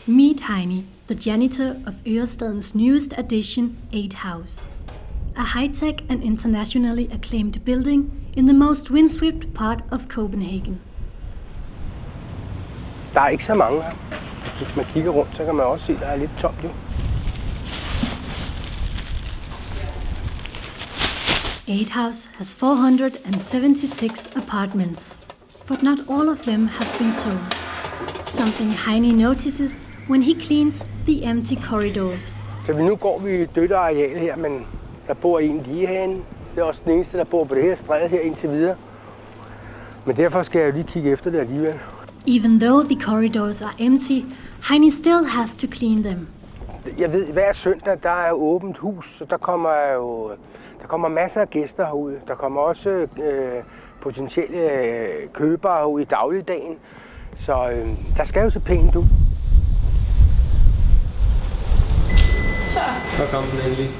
Meet Heini, the janitor of Ørestadens newest addition, 8 House. A high-tech and internationally acclaimed building in the most windswept part of Copenhagen. Der er ikke så mange her. Hvis man kigger rundt, så kan man også se, at der er lidt tomt jo. 8 House has 476 apartments, but not all of them have been sold. Something Heini notices when he cleans the empty corridors. Så nu går vi i et dødt areal her, men der bor en lige herinde. Det er også den eneste, der bor på det her stræde her indtil videre. Men derfor skal jeg jo lige kigge efter det alligevel. Even though the corridors are empty, Heini still has to clean them. Jeg ved, hver søndag der er åbent hus, så der kommer masser af gæster herud. Der kommer også potentielle købere herud i dagligdagen. Så der skal jo så pænt ud. Så kom den endelig.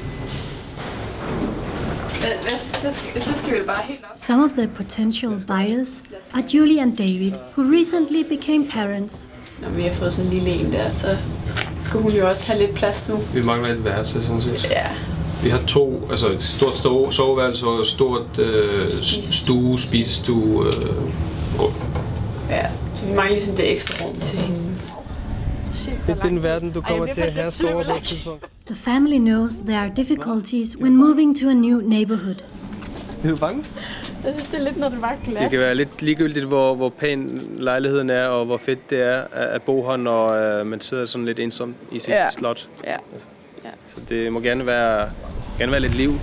Så skal vi bare helt op. Some of the potential buyers are Julie and David, who recently became parents. Når vi har fået sådan en lille en der, så skal hun jo også have lidt plads nu. Vi mangler et værelse, sådan set. Ja. Vi har et stort soveværelse og et stort spisestue. Ja, så vi mangler ligesom det ekstra rum til hende. Det er den verden, du kommer til at herske over på et tidspunkt. The family knows there are difficulties when moving to a new neighborhood. Er du bange? Jeg synes, det er lidt, når det var glas. Det kan være lidt ligegyldigt, hvor pæn lejligheden er, og hvor fedt det er at bo her, når man sidder sådan lidt ensom i sit slot. Ja. Så det må gerne være lidt liv.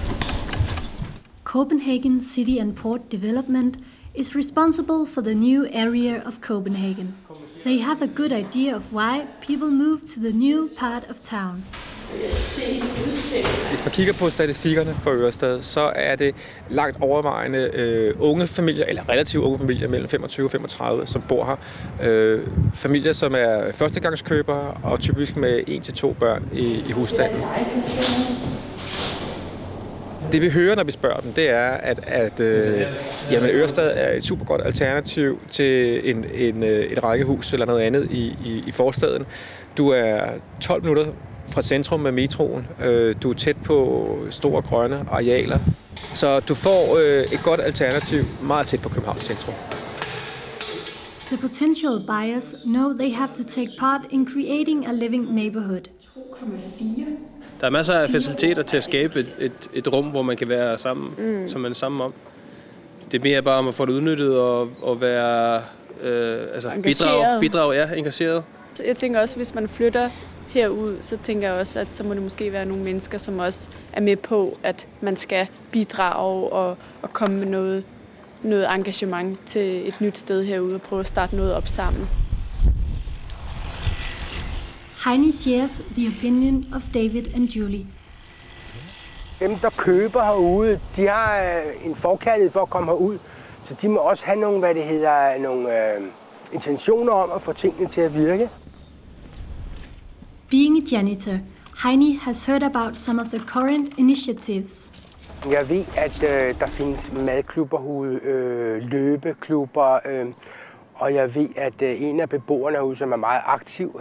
Copenhagen City and Port Development is responsible for the new area of Copenhagen. They have a good idea of why people move to the new part of town. Hvis man kigger på statistikkerne for Ørestad, så er det langt overvejende unge familier, eller relativt unge familier mellem 25 og 35, som bor her. Familier, som er førstegangskøbere og typisk med 1-2 børn i husstanden. Det vi hører, når vi spørger dem, det er, at Ørestad er et super godt alternativ til et rækkehus eller noget andet i forstaden. Du er 12 minutter fra centrum med metroen. Du er tæt på store grønne arealer. Så du får et godt alternativ meget tæt på Københavns centrum. The potential buyers know they have to take part in creating a living neighborhood. 2,4. Der er masser af faciliteter til at skabe et rum, hvor man kan være sammen, som man er sammen om. Det er mere bare om at få det udnyttet og være bidrag, engageret. Jeg tænker også, hvis man flytter herud, så tænker jeg også, at så må det måske være nogle mennesker, som også er med på, at man skal bidrage og komme med noget engagement til et nyt sted herude og prøve at starte noget op sammen. Heini shares the opinion of David and Julie. Dem, der køber herude, de har en forkærlighed for at komme herud, så de må også have nogle intentioner om at få tingene til at virke. Being a janitor, Heini has heard about some of the current initiatives. Jeg ved, at der findes madklubber herude, løbeklubber, og jeg ved, at en af beboerne herude, som er meget aktiv,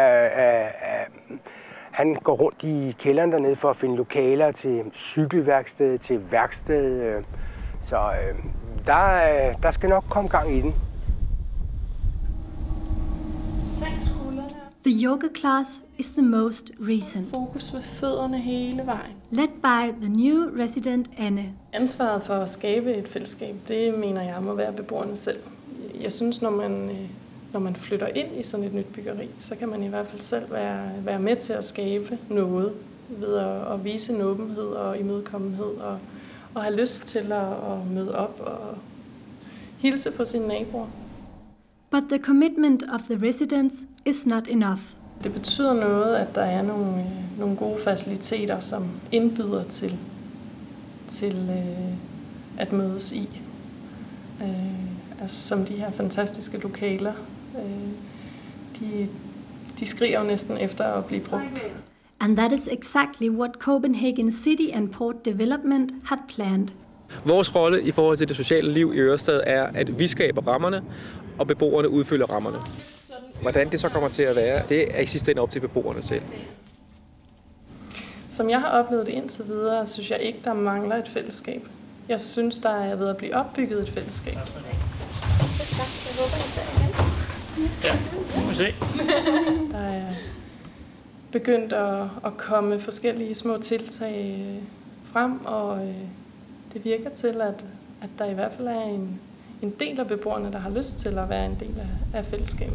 han går rundt i kælderen dernede for at finde lokaler til cykelværksted, til værksted. Så der skal nok komme gang i den. The yoga class is the most recent. Fokus med fødderne hele vejen. Led by the new resident Anne. Ansvaret for at skabe et fællesskab, det mener jeg må være beboerne selv. Jeg synes, når man flytter ind i sådan et nyt byggeri, så kan man i hvert fald selv være med til at skabe noget ved at vise en åbenhed og imødekommenhed og have lyst til at møde op og hilse på sine naboer. But the commitment of the residents is not enough. Det betyder noget, at der er nogle gode faciliteter, som indbyder til at mødes i. Som de her fantastiske lokaler. De skriger jo næsten efter at blive brugt. And that is exactly what Copenhagen City and Port Development had planned. Vores rolle i forhold til det sociale liv i Ørestad er, at vi skaber rammerne, og beboerne udfylder rammerne. Hvordan det så kommer til at være, det er i sidste ende op til beboerne selv. Som jeg har oplevet det indtil videre, synes jeg ikke, der mangler et fællesskab. Jeg synes, der er ved at blive opbygget et fællesskab. Så tak. Jeg håber, I ser igen. Ja, vi må se. Der er begyndt at komme forskellige små tiltag frem, og det virker til, at der i hvert fald er en del af beboerne, der har lyst til at være en del af fællesskabet.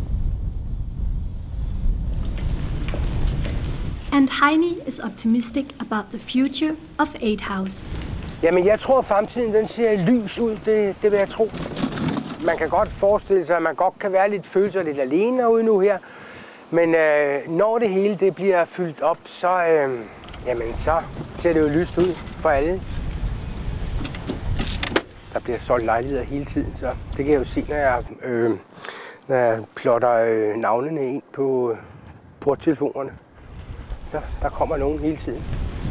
And Heini is optimistic about the future of 8 House. Jamen, jeg tror, at fremtiden den ser lys ud. Det vil jeg tro. Man kan godt forestille sig, at man godt kan være føle sig lidt alene herude nu her. Men når det hele det bliver fyldt op, så ser det jo lyst ud for alle. Der bliver solgt lejligheder hele tiden, så det kan jeg jo se, når jeg plotter navnene ind på porttelefonerne. Så der kommer nogen hele tiden.